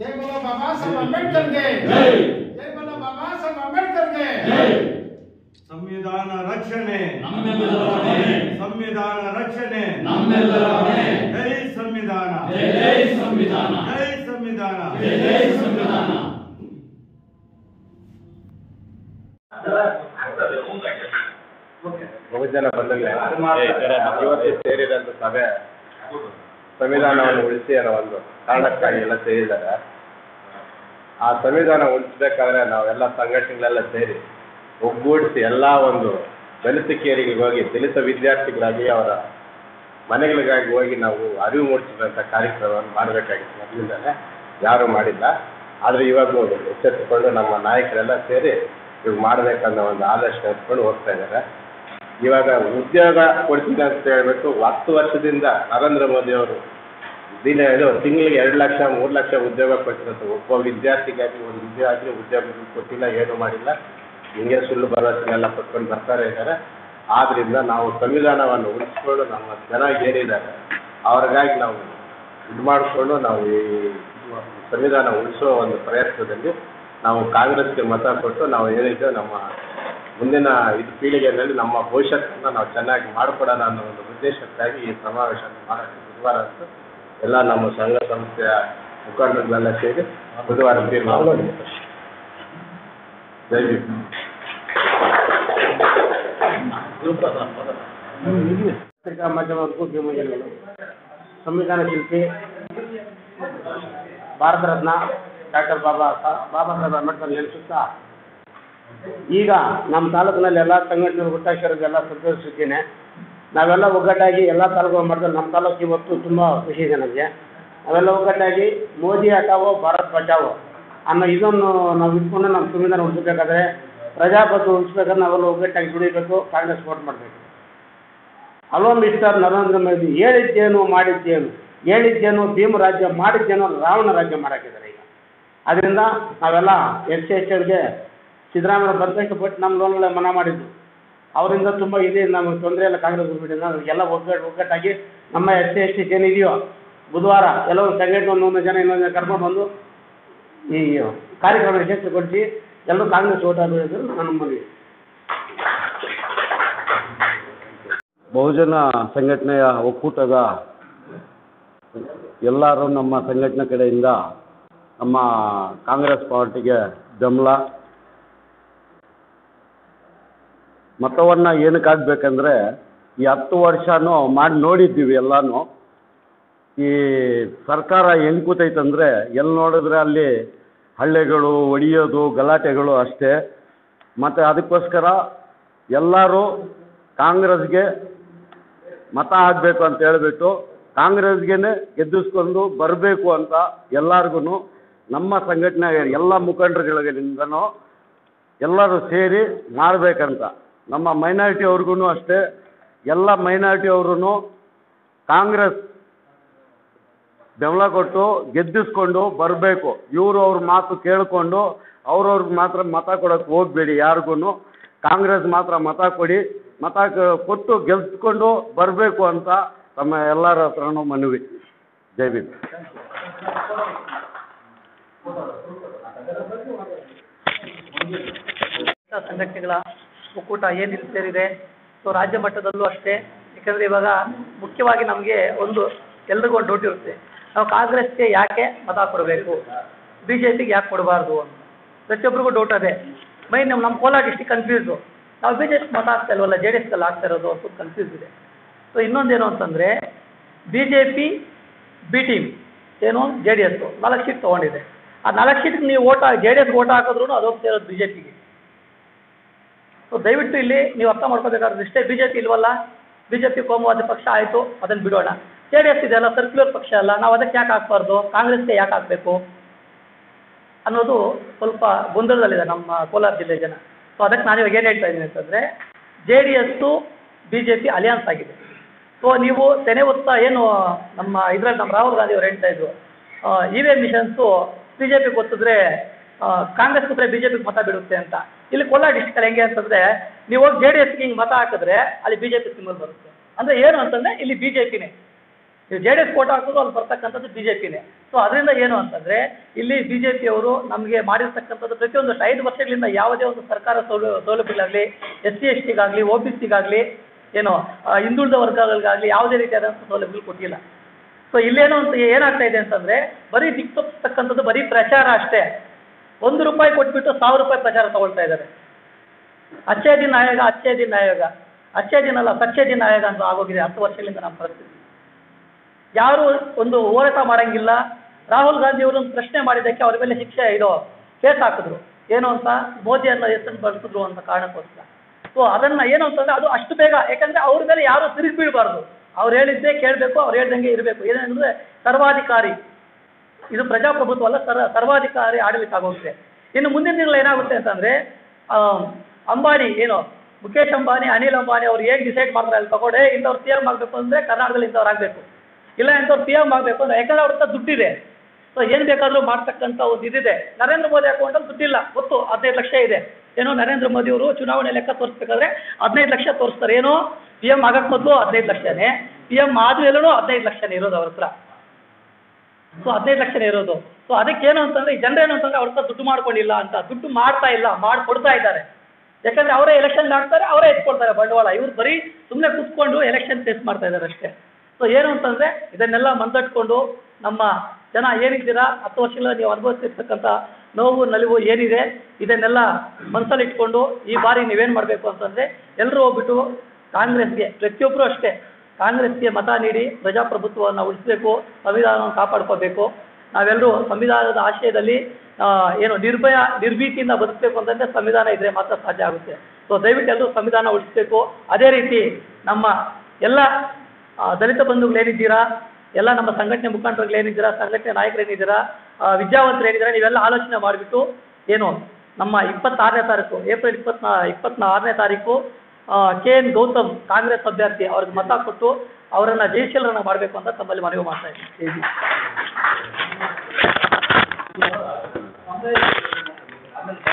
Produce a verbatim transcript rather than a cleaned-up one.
जय बोलो बाबा साहब अंबेडकर के जय जय बोलो बाबा साहब अंबेडकर के जय संविधान रक्षणे नम्मेಲ್ಲರ ಹೊಣೆ संविधान रक्षणे नम्मेಲ್ಲರ ಹೊಣೆ जय संविधान जय जय संविधान जय संविधान जय जय संविधान ಬಹುಜನ ಬಂಧುಗಳೇ, ಇವತ್ತು ಸೇರಿದಂತ ಸಭೆ ಸಂವಿಧಾನವನ್ನು ಉಳಿಸಿ ಅನ್ನೋ ಒಂದು ಕಾರಣಕ್ಕಾಗಿ ಎಲ್ಲ ಸೇರಿದ್ದಾರೆ. ಆ ಸಂವಿಧಾನ ಉಳಿಸಬೇಕಾದ್ರೆ ನಾವೆಲ್ಲ ಸಂಘಟನೆಗಳೆಲ್ಲ ಸೇರಿ ಒಗ್ಗೂಡಿಸಿ ಎಲ್ಲ ಒಂದು ದಲಿತ ಕೇರಿಗೆ ಹೋಗಿ ದಲಿತ ವಿದ್ಯಾರ್ಥಿಗಳಾಗಿ ಅವರ ಮನೆಗಳಿಗಾಗಿ ಹೋಗಿ ನಾವು ಅರಿವು ಮೂಡಿಸಿದಂಥ ಕಾರ್ಯಕ್ರಮವನ್ನು ಮಾಡಬೇಕಾಗಿತ್ತು. ಮೊದಲಿಂದಲೇ ಯಾರೂ ಮಾಡಿಲ್ಲ. ಆದರೆ ಇವಾಗ ಎಚ್ಚೆತ್ತುಕೊಂಡು ನಮ್ಮ ನಾಯಕರೆಲ್ಲ ಸೇರಿ ಇವಾಗ ಮಾಡಬೇಕನ್ನೋ ಒಂದು ಆಲೋಚನೆ ಎತ್ಕೊಂಡು ಹೋಗ್ತಾ ಇದ್ದಾರೆ. ಇವಾಗ ಉದ್ಯೋಗ ಕೊಡ್ತೀನಿ ಅಂತ ಹೇಳ್ಬಿಟ್ಟು ಹತ್ತು ವರ್ಷದಿಂದ ನರೇಂದ್ರ ಮೋದಿ ಅವರು ದಿನ ಇದು ತಿಂಗಳಿಗೆ ಎರಡು ಲಕ್ಷ ಮೂರು ಲಕ್ಷ ಉದ್ಯೋಗ ಕೊಟ್ಟಿರೋದು. ಒಬ್ಬ ವಿದ್ಯಾರ್ಥಿಗಾಗಿ ಒಂದು ವಿದ್ಯಾರ್ಥಿ ಉದ್ಯೋಗ ಕೊಟ್ಟಿಲ್ಲ, ಏನೂ ಮಾಡಿಲ್ಲ. ಹಿಂಗೆ ಸುಳ್ಳು ಭರವಸೆನೆಲ್ಲ ಕೊಟ್ಕೊಂಡು ಬರ್ತಾರೆ ಇದ್ದಾರೆ. ಆದ್ದರಿಂದ ನಾವು ಸಂವಿಧಾನವನ್ನು ಉಳಿಸ್ಕೊಂಡು ನಮ್ಮ ಜನ ಏನಿದ್ದಾರೆ ಅವ್ರಿಗಾಗಿ ನಾವು ಇದು ಮಾಡಿಕೊಂಡು ನಾವು ಈ ಸಂವಿಧಾನ ಉಳಿಸೋ ಒಂದು ಪ್ರಯತ್ನದಲ್ಲಿ ನಾವು ಕಾಂಗ್ರೆಸ್ಗೆ ಮತ ಕೊಟ್ಟು ನಾವು ಏನಿದೆ ನಮ್ಮ ಮುಂದಿನ ಇದು ಪೀಳಿಗೆಯಲ್ಲಿ ನಮ್ಮ ಭವಿಷ್ಯತ್ತನ್ನು ನಾವು ಚೆನ್ನಾಗಿ ಮಾಡಿಕೊಡೋಣ ಅನ್ನೋ ಒಂದು ಉದ್ದೇಶಕ್ಕಾಗಿ ಈ ಸಮಾವೇಶ ಮಾಡೋಕ್ಕೆ ಬುಧವಾರ ಅಂತ ಎಲ್ಲ ನಮ್ಮ ಸಂಘ ಸಂಸ್ಥೆಯ ಮುಖಂಡರುಗಳೆಲ್ಲ ಸೇರಿ ಬುಧವಾರ ತೀರ್ಮಾನ ಮಾಡಿದ್ದಾರೆ. ಜೈ ಭೀಮ್. ಪತ್ರಿಕಾ ಮಾಧ್ಯಮಕ್ಕೂ ಧನ್ಯವಾದಗಳು. ಸಂವಿಧಾನ ಶಿಲ್ಪಿ ಭಾರತ ರತ್ನ ಡಾಕ್ಟರ್ ಬಾಬಾ ಬಾಬಾ ಸಾಹೇಬ್ ಅಂಬೇಡ್ಕರ್ ನೆನೆಸುತ್ತಾ ಈಗ ನಮ್ಮ ತಾಲೂಕಿನಲ್ಲಿ ಎಲ್ಲ ಸಂಘಟನೆಗಳು ಒಟ್ಟಾಗಿರೋದು ಎಲ್ಲ ಸಂತೋಷಿದ್ದೇನೆ. ನಾವೆಲ್ಲ ಒಗ್ಗಟ್ಟಾಗಿ ಎಲ್ಲ ತಾಲೂಕು ಮಾಡಿದ್ರೆ ನಮ್ಮ ತಾಲೂಕು ಇವತ್ತು ತುಂಬ ಖುಷಿ ಇದೆ ನಮಗೆ. ನಾವೆಲ್ಲ ಒಗ್ಗಟ್ಟಾಗಿ ಮೋದಿ ಹಟಾವೋ ಭಾರತ್ ಬಚಾವೋ ಅನ್ನೋ ಇದನ್ನು ನಾವು ಇಟ್ಕೊಂಡು ನಮ್ಮ ಸಂವಿಧಾನ ಉಳಿಸಬೇಕಾದ್ರೆ ಪ್ರಜಾಪ್ರಭುತ್ವ ಉಳಿಸ್ಬೇಕಾದ್ರೆ ನಾವೆಲ್ಲ ಒಗ್ಗಟ್ಟಾಗಿ ದುಡಿಬೇಕು, ಕಾಂಗ್ರೆಸ್ ವೋಟ್ ಮಾಡಬೇಕು. ಹಲೋ ಮಿಸ್ಟರ್ ನರೇಂದ್ರ ಮೋದಿ ಹೇಳಿದ್ದೇನು ಮಾಡಿದ್ದೇನು, ಹೇಳಿದ್ದೇನು ಭೀಮ ರಾಜ್ಯ, ಮಾಡಿದ್ದೇನು ರಾವಣ ರಾಜ್ಯ ಮಾಡಾಕಿದ್ದಾರೆ ಈಗ. ಅದರಿಂದ ನಾವೆಲ್ಲ ಎಸ್ ಸಿ ಎಸ್ ಟಿಗೆ ಸಿದ್ದರಾಮಯ್ಯ ಬಂದಷ್ಟು ಬಟ್ ನಮ್ಮ ಲೋನ್ಗಳ ಮನಾ ಮಾಡಿದ್ದು ಅವರಿಂದ ತುಂಬ ಇದೆ. ನಮಗೆ ತೊಂದರೆ ಇಲ್ಲ. ಕಾಂಗ್ರೆಸ್ ಬಿಟ್ಟಿಲ್ಲ. ಎಲ್ಲ ಒಗ್ಗಟ್ಟು ಒಗ್ಗಟ್ಟಾಗಿ ನಮ್ಮ ಎಸ್ ಸಿ ಎಸ್ ಟಿ ಏನಿದೆಯೋ ಬುಧವಾರ ಎಲ್ಲ ಒಂದು ಸಂಘಟನೆ ಒಂದೊಂದು ಜನ ಇನ್ನೊಂದು ಜನ ಕರ್ಕೊಂಡು ಬಂದು ಈ ಕಾರ್ಯಕ್ರಮ ಯಶಸ್ವಿಗೊಳಿಸಿ ಎಲ್ಲರೂ ಕಾಂಗ್ರೆಸ್ ಓಟ್ ಹಾಕಬೇಕು ನನ್ನ ಮನವಿ. ಬಹುಜನ ಸಂಘಟನೆಯ ಒಕ್ಕೂಟದ ಎಲ್ಲರೂ ನಮ್ಮ ಸಂಘಟನೆ ಕಡೆಯಿಂದ ನಮ್ಮ ಕಾಂಗ್ರೆಸ್ ಪಾರ್ಟಿಗೆ ಬೆಂಬಲ. ಮತವನ್ನು ಏನಕ್ಕೆ ಹಾಕ್ಬೇಕಂದ್ರೆ ಈ ಹತ್ತು ವರ್ಷನೂ ಮಾಡಿ ನೋಡಿದ್ದೀವಿ ಎಲ್ಲನೂ. ಈ ಸರ್ಕಾರ ಹೆಂಗೆ ಕೂತೈತಂದರೆ ಎಲ್ಲಿ ನೋಡಿದ್ರೆ ಅಲ್ಲಿ ಹಳ್ಳೆಗಳು ಹೊಡಿಯೋದು ಗಲಾಟೆಗಳು ಅಷ್ಟೇ. ಮತ್ತು ಅದಕ್ಕೋಸ್ಕರ ಎಲ್ಲರೂ ಕಾಂಗ್ರೆಸ್ಗೆ ಮತ ಹಾಕಬೇಕು ಅಂತ ಹೇಳಿಬಿಟ್ಟು ಕಾಂಗ್ರೆಸ್ಗೆ ಗೆದ್ದಿಸ್ಕೊಂಡು ಬರಬೇಕು ಅಂತ ಎಲ್ಲರಿಗೂ ನಮ್ಮ ಸಂಘಟನೆ ಎಲ್ಲ ಮುಖಂಡರುಗಳಿಂದನೂ ಎಲ್ಲರೂ ಸೇರಿ ಮಾಡಬೇಕಂತ. ನಮ್ಮ ಮೈನಾರಿಟಿ ಅವ್ರಿಗೂ ಅಷ್ಟೇ, ಎಲ್ಲ ಮೈನಾರಿಟಿ ಅವ್ರೂ ಕಾಂಗ್ರೆಸ್ ಬೆಂಬಲ ಕೊಟ್ಟು ಗೆದ್ದಿಸ್ಕೊಂಡು ಬರಬೇಕು. ಇವರು ಅವ್ರ ಮಾತು ಕೇಳಿಕೊಂಡು ಅವ್ರವ್ರಿಗೆ ಮಾತ್ರ ಮತ ಕೊಡೋಕ್ಕೆ ಹೋಗಬೇಡಿ. ಯಾರಿಗೂ ಕಾಂಗ್ರೆಸ್ ಮಾತ್ರ ಮತ ಕೊಡಿ, ಮತ ಕೊಟ್ಟು ಗೆಲ್ಸ್ಕೊಂಡು ಬರಬೇಕು ಅಂತ ತಮ್ಮ ಎಲ್ಲರ ಹತ್ರನೂ ಮನವಿ. ಜೈ ಭೀಮ್. ಸಂಘಟನೆಗಳ ಒಕ್ಕೂಟ ಏನು ಇಲ್ಲಿ ಸೇರಿದೆ, ಸೊ ರಾಜ್ಯ ಮಟ್ಟದಲ್ಲೂ ಅಷ್ಟೇ. ಯಾಕಂದರೆ ಇವಾಗ ಮುಖ್ಯವಾಗಿ ನಮಗೆ ಒಂದು ಎಲ್ರಿಗೂ ಒಂದು ಡೌಟ್ ಇರುತ್ತೆ, ನಾವು ಕಾಂಗ್ರೆಸ್ಗೆ ಯಾಕೆ ಮತ ಕೊಡಬೇಕು, ಬಿ ಜೆ ಪಿಗೆ ಯಾಕೆ ಕೊಡಬಾರ್ದು ಅಂತ ಪ್ರತಿಯೊಬ್ಬರಿಗೂ ಡೌಟ್ ಅದೇ. ಮೈನ್ ನಮ್ಮ ನಮ್ಮ ಕೋಲಾರ ಡಿಸ್ಟಿಕ್ ಕನ್ಫ್ಯೂಸು, ನಾವು ಬಿ ಜೆ ಪಿ ಮತ ಆಗ್ತಾ ಇಲ್ವಲ್ಲ, ಜೆ ಡಿ ಎಸ್ಗೆಲ್ಲ ಆಗ್ತಾ ಇರೋದು ಸ್ವಲ್ಪ ಕನ್ಫ್ಯೂಸ್ ಇದೆ. ಸೊ ಇನ್ನೊಂದೇನು ಅಂತಂದರೆ B J P B team ಏನು ಜೆ ಡಿ ಎಸ್ಸು ನಾಲ್ಕು ಸೀಟ್ ತೊಗೊಂಡಿದೆ. ಆ ನಾಲ್ಕು ಸೀಟ್ಗೆ ನೀವು ಓಟ್ ಜೆ ಡಿ ಎಸ್ಗೆ ಓಟ್ ಹಾಕಿದ್ರು ಅದು ಹೋಗ್ತಾ ಇರೋದು ಬಿ ಜೆ ಪಿಗೆ. ಸೊ ದಯವಿಟ್ಟು ಇಲ್ಲಿ ನೀವು ಅರ್ಥ ಮಾಡ್ಕೋಬೇಕಾದ್ರೆ ಇಷ್ಟೇ, ಬಿ ಜೆ ಪಿ ಇಲ್ವಲ್ಲ, ಬಿ ಜೆ ಪಿ ಕೋಮುವಾದಿ ಪಕ್ಷ ಆಯಿತು, ಅದನ್ನು ಬಿಡೋಣ. ಜೆ ಡಿ ಎಸ್ ಇದೆಯಲ್ಲ ಸರ್ಕ್ಯುಲರ್ ಪಕ್ಷ ಅಲ್ಲ, ನಾವು ಅದಕ್ಕೆ ಯಾಕೆ ಹಾಕ್ಬಾರ್ದು, ಕಾಂಗ್ರೆಸ್ಗೆ ಯಾಕೆ ಹಾಕಬೇಕು ಅನ್ನೋದು ಸ್ವಲ್ಪ ಗೊಂದಲದಲ್ಲಿದೆ ನಮ್ಮ ಕೋಲಾರ ಜಿಲ್ಲೆ ಜನ. ಸೊ ಅದಕ್ಕೆ ನಾನು ಇವಾಗ ಏನು ಹೇಳ್ತಾ ಇದ್ದೀನಿ ಅಂತಂದರೆ, J D S B J P alliance ಆಗಿದೆ. ಸೊ ನೀವು ತೆನೆ ಹೊತ್ತಾ ಏನು ನಮ್ಮ ಇದರಲ್ಲಿ ನಮ್ಮ ರಾಹುಲ್ ಗಾಂಧಿ ಅವರು ಹೇಳ್ತಾ ಇದ್ರು, E V M machines B J ಪಿಗೆ ಗೊತ್ತಿದ್ರೆ ಕಾಂಗ್ರೆಸ್ ಕೂತ್ರೆ ಬಿ ಜೆ ಪಿಗೆ ಮತ ಬಿಡುತ್ತೆ ಅಂತ. ಇಲ್ಲಿ ಕೋಲಾರ ಡಿಸ್ಟ್ರಿಕ್ಟಲ್ಲಿ ಹೆಂಗೆ ಅಂತಂದರೆ, ನೀವು ಹೋಗಿ ಜೆ ಡಿ ಎಸ್ಗೆ ಹಿಂಗೆ ಮತ ಹಾಕಿದ್ರೆ ಅಲ್ಲಿ ಬಿ ಜೆ ಪಿ ಸಿಂಬಲ್ ಬರುತ್ತೆ. ಅಂದರೆ ಏನು ಅಂತಂದರೆ ಇಲ್ಲಿ ಬಿ ಜೆ ಪಿನೇ ನೀವು ಜೆ ಡಿ ಎಸ್ ಕೋಟ ಹಾಕೋದು ಅಲ್ಲಿ ಬರ್ತಕ್ಕಂಥದ್ದು ಬಿ ಜೆ ಪಿನೇ. ಸೊ ಅದರಿಂದ ಏನು ಅಂತಂದರೆ ಇಲ್ಲಿ ಬಿ ಜೆ ಪಿಯವರು ನಮಗೆ ಮಾಡಿರ್ತಕ್ಕಂಥದ್ದು ಪ್ರತಿಯೊಂದಷ್ಟು ಐದು ವರ್ಷಗಳಿಂದ ಯಾವುದೇ ಒಂದು ಸರ್ಕಾರ ಸೌಲ ಸೌಲಭ್ಯಗಳಾಗಲಿ ಎಸ್ ಸಿ ಎಸ್ ಟಿಗಾಗಲಿ ಒ ಬಿ ಸಿಗಾಗಲಿ ಏನೋ ಹಿಂದುಳಿದ ವರ್ಗಗಳಿಗಾಗಲಿ ಯಾವುದೇ ರೀತಿಯಾದಂಥ ಸೌಲಭ್ಯಗಳು ಕೊಟ್ಟಿಲ್ಲ. ಸೊ ಇಲ್ಲೇನೋ ಅಂತ ಏನಾಗ್ತಾ ಇದೆ ಅಂತಂದರೆ ಬರೀ ದಿಕ್ಕು ತಪ್ಪಿಸ್ತಕ್ಕಂಥದ್ದು ಬರೀ ಪ್ರಚಾರ ಅಷ್ಟೇ. ಒಂದು ರೂಪಾಯಿ ಕೊಟ್ಬಿಟ್ಟು ಸಾವಿರ ರೂಪಾಯಿ ಪ್ರಚಾರ ತಗೊಳ್ತಾ ಇದ್ದಾರೆ. ಅಚ್ಚೇ ದಿನ ಆಯೋಗ ಅಚ್ಚೇ ದಿನ ಆಯೋಗ ಅಚ್ಚೇ ದಿನ ಅಲ್ಲ ಸಚ್ಚೇ ದಿನ ಆಯೋಗ ಅಂತ ಆಗೋಗಿದೆ ಹತ್ತು ವರ್ಷಗಳಿಂದ ನಮ್ಮ ಪರಿಸ್ಥಿತಿ. ಯಾರು ಒಂದು ಹೋರಾಟ ಮಾಡೋಂಗಿಲ್ಲ. ರಾಹುಲ್ ಗಾಂಧಿ ಅವರು ಒಂದು ಪ್ರಶ್ನೆ ಮಾಡಿದ್ದಕ್ಕೆ ಅವ್ರ ಮೇಲೆ ಶಿಕ್ಷೆ ಇದು ಕೇಸ್ ಹಾಕಿದ್ರು, ಏನು ಅಂತ ಮೋದಿಯನ್ನು ಹೆಸರು ಬಳಸಿದ್ರು ಅಂತ ಕಾರಣಕ್ಕೋಸ್ಕರ. ಸೊ ಅದನ್ನು ಏನು ಅಂತಂದರೆ ಅದು ಅಷ್ಟು ಬೇಗ, ಯಾಕಂದರೆ ಅವ್ರ ಮೇಲೆ ಯಾರು ತಿರುಗಿ ಬೀಳಬಾರ್ದು. ಅವ್ರು ಹೇಳಿದ್ದೇ ಕೇಳಬೇಕು, ಅವ್ರು ಹೇಳ್ದಂಗೆ ಇರಬೇಕು. ಏನಂದರೆ ಸರ್ವಾಧಿಕಾರಿ, ಇದು ಪ್ರಜಾಪ್ರಭುತ್ವ ಅಲ್ಲ, ಸರ್ ಸರ್ವಾಧಿಕಾರಿ ಆಡಳಿತ ಆಗೋಗುತ್ತೆ. ಇನ್ನು ಮುಂದಿನ ದಿನಗಳು ಏನಾಗುತ್ತೆ ಅಂತಂದರೆ ಅಂಬಾನಿ ಏನು ಮುಖೇಶ್ ಅಂಬಾನಿ ಅನಿಲ್ ಅಂಬಾನಿ ಅವ್ರು ಏನು ಡಿಸೈಡ್ ಮಾಡ್ತಾರೆ ಅಲ್ಲಿ ತಗೊಂಡೆ ಇಂಥವ್ರು ಸಿ ಎಮ್ ಆಗಬೇಕು ಅಂದರೆ ಕರ್ನಾಟಕದಲ್ಲಿ ಇಂಥವ್ರು ಆಗಬೇಕು, ಇಲ್ಲ ಇಂಥವ್ರು ಸಿ ಎಮ್ ಆಗಬೇಕು ಅಂದರೆ ಯಾಕಂದರೆ ಅವ್ರ ಹತ್ರ ದುಡ್ಡಿದೆ. ಸೊ ಏನು ಬೇಕಾದರೂ ಮಾಡ್ತಕ್ಕಂಥ ಒಂದು ಇದಿದೆ. ನರೇಂದ್ರ ಮೋದಿ ಅಕೌಂಟಲ್ಲಿ ದುಡ್ಡಿಲ್ಲ, ಗೊತ್ತು, ಹದಿನೈದು ಲಕ್ಷ ಇದೆ. ಏನೋ ನರೇಂದ್ರ ಮೋದಿ ಅವರು ಚುನಾವಣೆ ಲೆಕ್ಕ ತೋರಿಸ್ಬೇಕಾದ್ರೆ ಹದಿನೈದು ಲಕ್ಷ ತೋರಿಸ್ತಾರೆ. ಏನೋ ಪಿ ಎಮ್ ಆಗಕ್ಕೆ ಮೊದಲು ಹದಿನೈದು ಲಕ್ಷನೇ, ಪಿ ಎಮ್ ಆದಮೇಲೂ ಹದಿನೈದು ಲಕ್ಷನೇ ಇರೋದು ಅವ್ರ ಹತ್ರ. ಸೊ ಹದಿನೈದು ಲಕ್ಷನೇ ಇರೋದು. ಸೊ ಅದಕ್ಕೇನು ಅಂತಂದರೆ ಈ ಜನರೇನು ಅಂತಂದರೆ ಅವ್ರ ಹತ್ರ ದುಡ್ಡು ಮಾಡ್ಕೊಂಡಿಲ್ಲ ಅಂತ, ದುಡ್ಡು ಮಾಡ್ತಾ ಇಲ್ಲ, ಮಾಡಿಕೊಡ್ತಾ ಇದ್ದಾರೆ. ಯಾಕಂದರೆ ಅವರೇ ಎಲೆಕ್ಷನ್ ಆಡ್ತಾರೆ, ಅವರೇ ಎತ್ಕೊಳ್ತಾರೆ ಬಂಡವಾಳ. ಇವ್ರು ಬರೀ ಸುಮ್ಮನೆ ಕೂತ್ಕೊಂಡು ಎಲೆಕ್ಷನ್ ಫೇಸ್ ಮಾಡ್ತಾ ಇದ್ದಾರೆ ಅಷ್ಟೇ. ಸೊ ಏನು ಅಂತಂದರೆ ಇದನ್ನೆಲ್ಲ ಮಂದಟ್ಕೊಂಡು ನಮ್ಮ ಜನ ಏನಿದ್ದೀರಾ ಹತ್ತು ವರ್ಷಗಳ ನೀವು ಅನುಭವಿಸಿರ್ತಕ್ಕಂಥ ನೋವು ನಲಿವು ಏನಿದೆ ಇದನ್ನೆಲ್ಲ ಮನಸ್ಸಲ್ಲಿ ಇಟ್ಕೊಂಡು ಈ ಬಾರಿ ನೀವೇನು ಮಾಡಬೇಕು ಅಂತಂದರೆ ಎಲ್ಲರೂ ಹೋಗ್ಬಿಟ್ಟು ಕಾಂಗ್ರೆಸ್ಗೆ, ಪ್ರತಿಯೊಬ್ಬರು ಅಷ್ಟೇ ಕಾಂಗ್ರೆಸ್ಗೆ ಮತ ನೀಡಿ ಪ್ರಜಾಪ್ರಭುತ್ವವನ್ನು ಉಳಿಸಬೇಕು, ಸಂವಿಧಾನವನ್ನು ಕಾಪಾಡ್ಕೋಬೇಕು. ನಾವೆಲ್ಲರೂ ಸಂವಿಧಾನದ ಆಶಯದಲ್ಲಿ ಏನು ನಿರ್ಭಯ ನಿರ್ಭೀತಿಯಿಂದ ಬದುಕಬೇಕು ಅಂತಂದರೆ ಸಂವಿಧಾನ ಇದ್ದರೆ ಮಾತ್ರ ಸಾಧ್ಯ ಆಗುತ್ತೆ. ಸೊ ದಯವಿಟ್ಟು ಎಲ್ಲರೂ ಸಂವಿಧಾನ ಉಳಿಸಬೇಕು. ಅದೇ ರೀತಿ ನಮ್ಮ ಎಲ್ಲ ದಲಿತ ಬಂಧುಗಳೇನಿದ್ದೀರಾ, ಎಲ್ಲ ನಮ್ಮ ಸಂಘಟನೆ ಮುಖಂಡರುಗಳೇನಿದ್ದೀರಾ, ಸಂಘಟನೆ ನಾಯಕರೇನಿದ್ದೀರಾ, ವಿದ್ಯಾವಂತರು ಏನಿದ್ದೀರಾ, ನೀವೆಲ್ಲ ಆಲೋಚನೆ ಮಾಡಿಬಿಟ್ಟು ಏನು ನಮ್ಮ ಇಪ್ಪತ್ತಾರನೇ ತಾರೀಕು ಏಪ್ರಿಲ್ ಇಪ್ಪತ್ನಾ ಇಪ್ಪತ್ನ ಆರನೇ ತಾರೀಕು ಕೆ ಎನ್ ಗೌತಮ್ ಕಾಂಗ್ರೆಸ್ ಅಭ್ಯರ್ಥಿ ಅವ್ರಿಗೆ ಮತ ಕೊಟ್ಟು ಅವರನ್ನು ಜಯಶೀಲರನ್ನ ಮಾಡಬೇಕು ಅಂತ ತಮ್ಮಲ್ಲಿ ಮನವಿ ಮಾಡ್ತಾ ಇದ್ದೀನಿ.